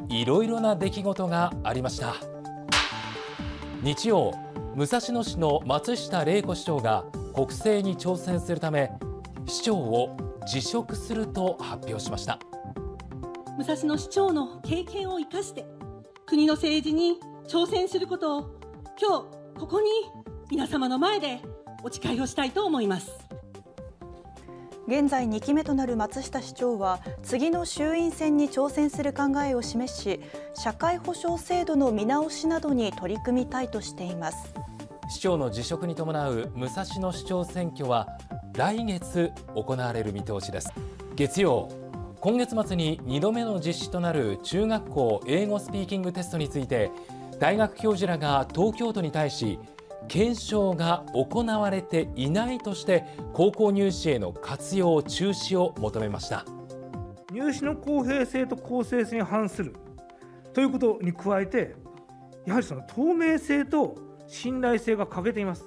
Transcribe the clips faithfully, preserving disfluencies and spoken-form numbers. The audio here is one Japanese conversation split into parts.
いろいろな出来事がありました。日曜、武蔵野市の松下玲子市長が国政に挑戦するため市長を辞職すると発表しました。 武蔵野市長の経験を生かして国の政治に挑戦することを今日ここに皆様の前でお誓いをしたいと思います。 現在にきめとなる松下市長は次の衆院選に挑戦する考えを示し、社会保障制度の見直しなどに取り組みたいとしています。 市長の辞職に伴う武蔵野市長選挙は来月行われる見通しです。月曜、今月末ににどめの実施となる中学校英語スピーキングテストについて大学教授らが東京都に対し検証が行われていないとして高校入試への活用中止を求めました。 入試の公平性と公正性に反するということに加えて、やはりその透明性と信頼性が欠けています。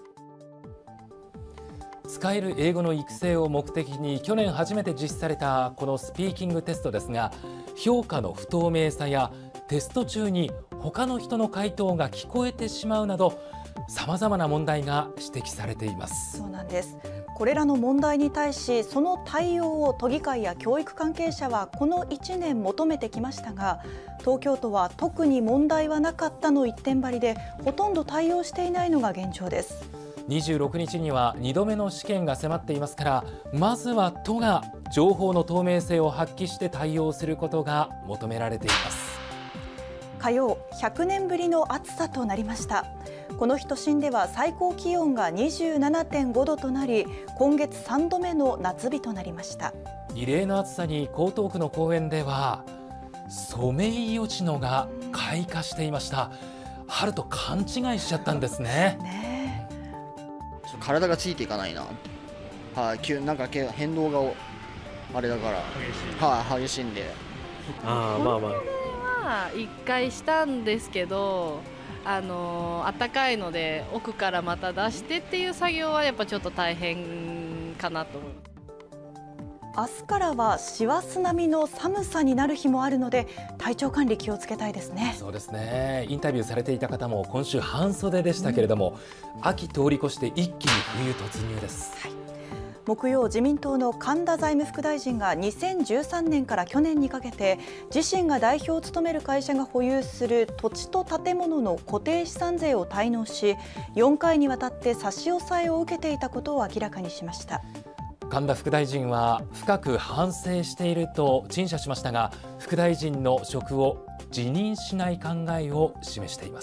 使える英語の育成を目的に去年初めて実施されたこのスピーキングテストですが、評価の不透明さやテスト中に他の人の回答が聞こえてしまうなどさまざまな問題が指摘されています。 そうなんです。これらの問題に対しその対応を都議会や教育関係者はこのいちねん求めてきましたが、東京都は特に問題はなかったの一点張りでほとんど対応していないのが現状です。 にじゅうろくにちにはにどめの試験が迫っていますから、まずは都が情報の透明性を発揮して対応することが求められています。 火曜、ひゃくねんぶりの暑さとなりました。この日都心では最高気温が にじゅうななてんごどとなり、今月さんどめの夏日となりました。 異例の暑さに江東区の公園ではソメイヨシノが開花していました。春と勘違いしちゃったんですね。 ね体がついていかないな、はい、急なんか変動があれだから、はい、激しいんで。 ああ、まあまあいっかいしたんですけど、あの暖かいので奥からまた出してっていう作業はやっぱちょっと大変かなと思います。 明日からは師走並みの寒さになる日もあるので体調管理気をつけたいですね。 そうですね。インタビューされていた方も今週半袖でしたけれども、うん、秋通り越して一気に冬突入です、 はい。木曜、自民党の神田財務副大臣がにせんじゅうさんねんから去年にかけて自身が代表を務める会社が保有する土地と建物の固定資産税を滞納し、よんかいにわたって差し押さえを受けていたことを明らかにしました。 神田副大臣は深く反省していると陳謝しましたが、副大臣の職を辞任しない考えを示しています。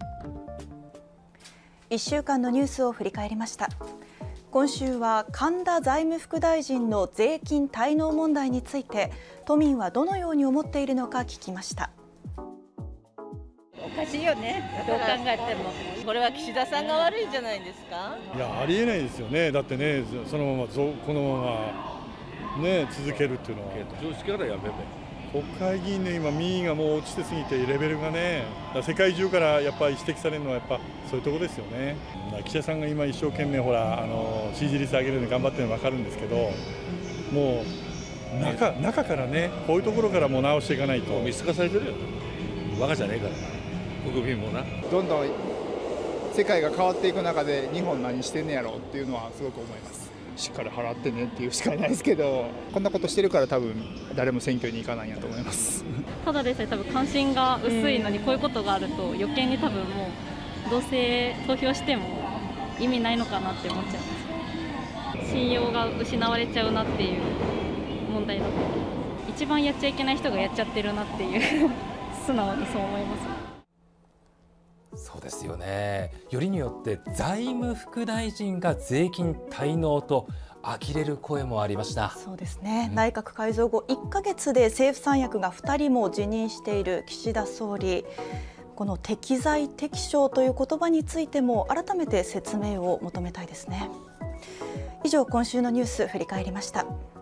いっしゅうかんのニュースを振り返りました。今週は神田財務副大臣の税金滞納問題について都民はどのように思っているのか聞きました。 おかしいよね、どう考えても。これは岸田さんが悪いんじゃないですか。 いや、ありえないですよね。だってね、そのままこのままね続けるっていうのは常識からやめて、国会議員の今民意がもう落ちてすぎてレベルがね、世界中からやっぱり指摘されるのはやっぱそういうところですよね。岸田さんが今一生懸命ほらあの支持率上げるのに頑張ってるの分かるんですけど、もう中中からね、こういうところからもう直していかないと。 見透かされてるよ。バカじゃねえから国民もな。 どんどん世界が変わっていく中で日本何してんねやろっていうのはすごく思います。しっかり払ってねっていうしかないですけど、こんなことしてるから多分誰も選挙に行かないんやと思います。 ただでさえ多分関心が薄いのにこういうことがあると余計に多分もうどうせ投票しても意味ないのかなって思っちゃいます。信用が失われちゃうなっていう問題だと思います。一番やっちゃいけない人がやっちゃってるなっていう素直にそう思います。 そうですよね。よりによって財務副大臣が税金滞納と呆れる声もありました。 そうですね、うん、内閣改造後いっかげつで政府三役がふたりも辞任している岸田総理、この適材適所という言葉についても改めて説明を求めたいですね。以上、今週のニュース振り返りました。